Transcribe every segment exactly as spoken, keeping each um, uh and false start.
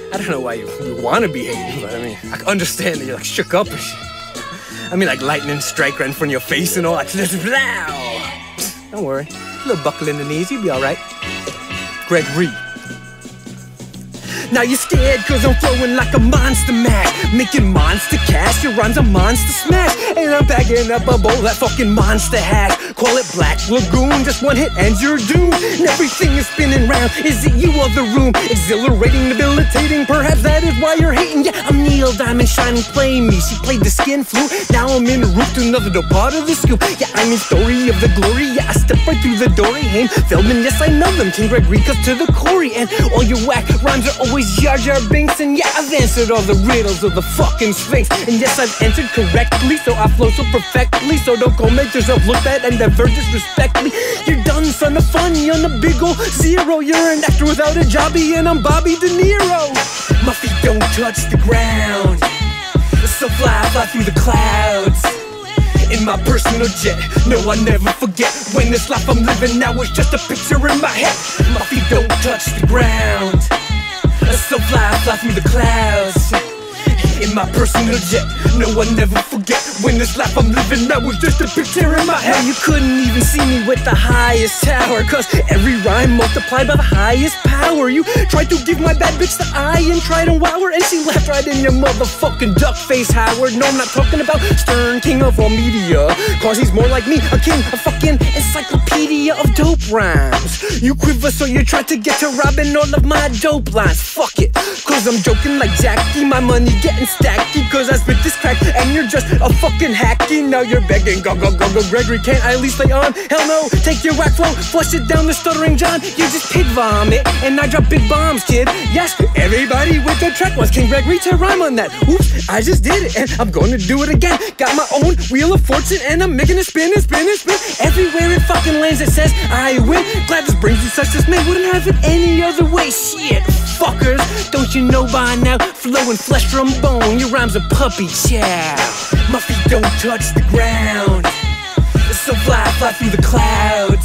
I don't know why you, you want to be hating, but I mean, I understand that you're like shook up and shit. I mean, like lightning strike right in front of your face and all that. Don't worry, a little buckle in the knees, you'll be all right. Greg Reed. Now you're scared cause I'm flowing like a monster mash, making monster cash, your rhymes a monster smash. And I'm packing up a bowl that fucking monster hash. Call it Black Lagoon, just one hit and you're doomed. And everything is spinning round, is it you or the room? Exhilarating, debilitating, perhaps that is why you're hating. Yeah, I'm Neil Diamond Shining, play me. She played the skin flute, now I'm in the roof to another dope part of the scoop. Yeah, I'm in story of the glory, yeah, I step right through the door. Haim, Feldman, yes I know them, King Greg Reed to the Corey. And all your whack rhymes are always Jar Jar Binks. And yeah, I've answered all the riddles of the fucking Sphinx. And yes, I've answered correctly, so I flow so perfectly. So don't go make yourself look bad and divert disrespectfully. You're done, son of fun, you're on a big ol' zero. You're an actor without a jobby, and I'm Bobby De Niro. My feet don't touch the ground, so fly, fly through the clouds. In my personal jet, no, I never forget. When this life I'm living now is just a picture in my head. My feet don't touch the ground, so fly, fly through the clouds. In my personal jet, no, I never forget. When this life I'm living now was just a picture in my head. Now you couldn't even see me with the highest tower, cause every rhyme multiplied by the highest power. You tried to give my bad bitch the eye and tried to wow her, and she laughed right in your motherfucking duck face, Howard. No, I'm not talking about Stern, king of all media, cause he's more like me, a king, a fucking encyclopedia of dope rhymes. You quiver so you try to get to robbing all of my dope lines. Fuck it, cause I'm joking like Jackie, my money getting stacky, cause I spit this crack and you're just a fucking hacky. Now you're begging, go go go go Gregory, can't I at least stay on? Hell no, take your whack flow, flush it down the stuttering John. You just pig vomit and I drop big bombs, kid. Yes, everybody with the track was King Gregory to rhyme on that. Oops, I just did it and I'm gonna do it again. Got my own wheel of fortune and I'm making it spin and spin and spin. Everywhere it fucking lands it says I win. Glad this brings you such dismay, wouldn't have it any other way. Shit, fuckers, don't you know by now? Flowing flesh from bone, your rhymes a puppy chow. My feet don't touch the ground, so fly, fly through the clouds.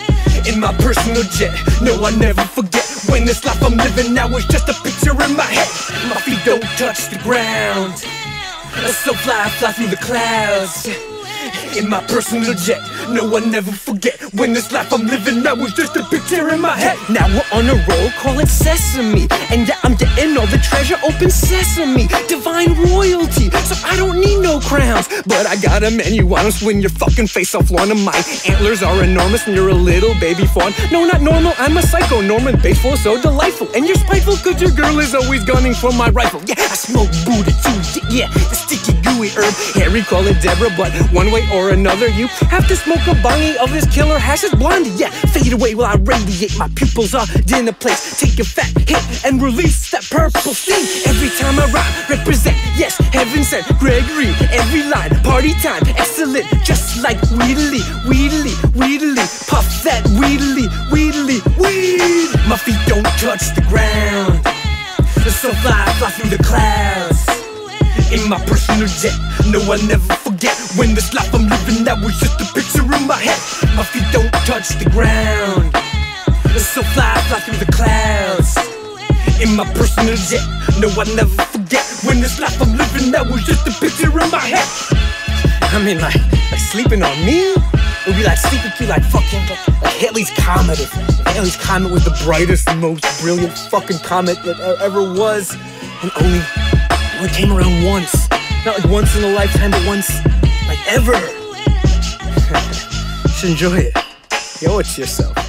In my personal jet, no, I never forget. When this life I'm living now is just a picture in my head. My feet don't touch the ground, so fly, fly through the clouds. In my personal jet, no, I never forget. When this life I'm living now is just a picture in my head. Now we're on a roll, call it Sesame. And yeah, I'm getting all the treasure, open sesame. Divine royalty, so I don't need no crowns. But I got a menu on them, swing your fucking face off one of mine. Antlers are enormous and you're a little baby fawn. No, not normal, I'm a psycho, Norman Batesful, so delightful. And you're spiteful cause your girl is always gunning for my rifle. Yeah, I smoke booty too, yeah, the sticky gooey herb. Harry, call it Deborah, but one way or another you have to smoke a bongie of this killer hashish blondie. Yeah, fade away while I radiate, my pupils are dinner plates. Take your fat hit and release that purple steam. Every time I rhyme, represent, yes, heaven sent Gregory, every line, party time, excellent. Just like Wheedly, Wheedly, Wheedly, puff that Wheedly, Wheedly, weed. My feet don't touch the ground, so fly, fly through the clouds. In my personal jet, no, I never forget. When this life I'm living now was just a picture in my head. My feet don't touch the ground, so fly, fly through the clouds. In my personal jet, no, I never forget. When this life I'm living now was just a picture in my head. I mean, like, like sleeping on me would be like sleeping through like fucking like, like Halley's Comet. If Halley's Comet was the brightest and most brilliant fucking comet that ever was, and only It came around once. Not like once in a lifetime, but once, like ever. You should enjoy it. You owe it to yourself.